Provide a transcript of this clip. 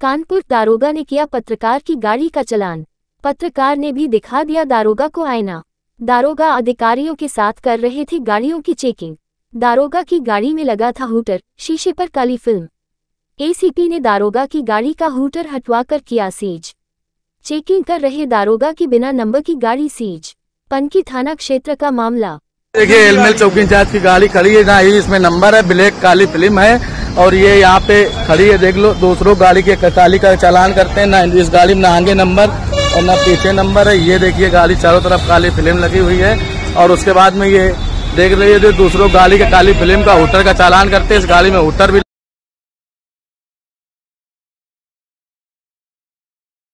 कानपुर दारोगा ने किया पत्रकार की गाड़ी का चालान। पत्रकार ने भी दिखा दिया दारोगा को आईना। दारोगा अधिकारियों के साथ कर रहे थे गाड़ियों की चेकिंग। दारोगा की गाड़ी में लगा था हूटर, शीशे पर काली फिल्म। एसीपी ने दारोगा की गाड़ी का हूटर हटवाकर किया सीज। चेकिंग कर रहे दारोगा की बिना नंबर की गाड़ी सीज। पनकी थाना क्षेत्र का मामला। देखिए, एलमेल चौकी इंचार्ज की गाड़ी खड़ी है, ना ही इसमें नंबर है, ब्लैक काली फिल्म है और ये यहाँ पे खड़ी है। देख लो, दूसरों गाड़ी के काली का चालान करते हैं, ना इस गाड़ी में ना आगे नंबर और ना पीछे नंबर है। ये देखिए, गाड़ी चारों तरफ काली फिल्म लगी हुई है और उसके बाद में ये देख रही है, दूसरों गाड़ी के काली फिल्म का हूटर का चालान करते हैं। इस गाड़ी में हूटर भी